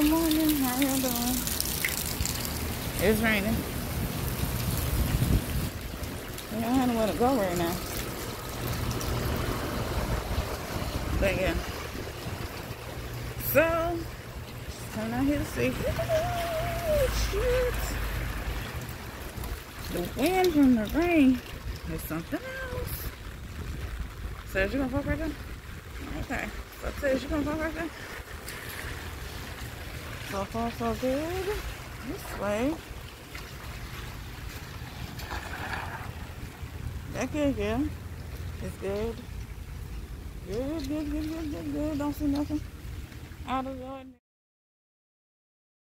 morning. How y'all doing? It's raining. I don't have nowhere to go right now. But yeah. So, coming out here to see. Oh, shit. The wind from the rain is something else. So, you gonna fuck right there? Okay. So, Tiz, you gonna fuck right there? So far, so good. This way. That good, yeah. It's good. Good. Don't see nothing out of the ordinary.